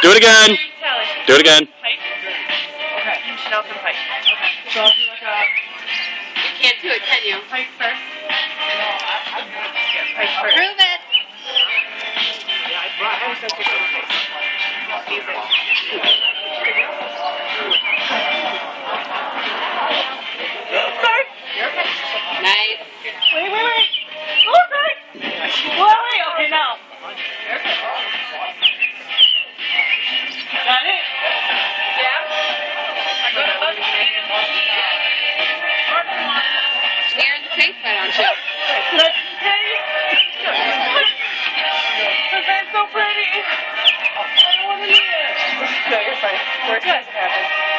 Do it again. Tali. Do it again. Pike. Okay. Chanel from Pike. Okay. So I'll do like a... You can't do it, can you? Pike first. Pike first. Prove it. Sorry. Nice. Wait. Oh, sorry. Wait. Okay, now. Got it? Yeah. You're in the pink side, aren't you? Let's taste. This is so pretty. I don't want to eat it. No, you're fine. We're just happy.